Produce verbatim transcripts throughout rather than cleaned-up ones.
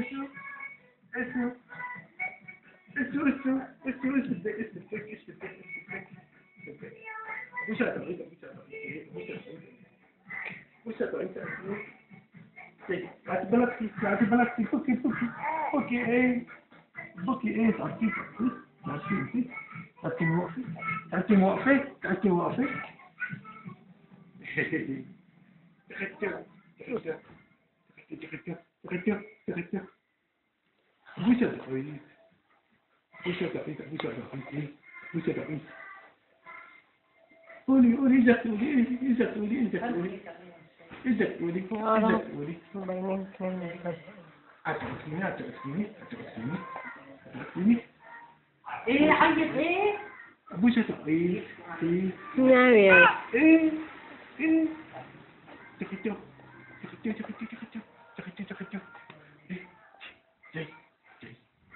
اسمه اسمه اسمه اسمه اسمه اسمه اسمه اسمه وش هذا وش وش هذا انت بعد بلغتي بعد بلغتي فكي فكي فكي ايه فكي ايه تعطي تعطي تعطي موقفي تعطي موقفي تعطي موقفي تخدم تخدم تخدم تخدم تخدم وش هذا خوي وش هذا انت وش هذا خوي وش هذا انت قولي قولي اجا قولي اجا قولي اجا قولي اجا قولي اجا قولي بينين اثنين بس اتركيني اتركيني اتركيني اتركيني ايه حاجة ايه وش هذا ايه ايه نعم يا ايه ايه تخدم تخدم تخدم تخدم تخدم تخدم ايه جاي جاي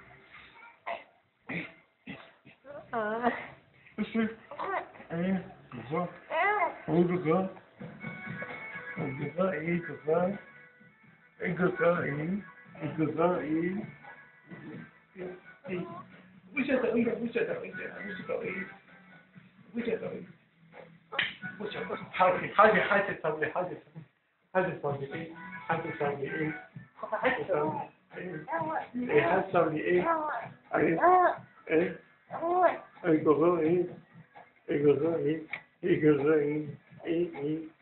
ايه آه وش ايه كفا هو كفا هو كفا ايه كفا ايه كفا ايه كفا ايه ايه وش هذا ايه وش هذا ايه وش هذا ايه وش هذا ايه وش هذا حاجة حاجة حاجة تصلي حاجة حاجة تصلي ايه حاجة تصلي ايه حاجة تصلي ايه ايه حاجة تصلي ايه ايه ايه ايه كفا ايه ايه كفا ايه ايه كفا ايه ايه ايه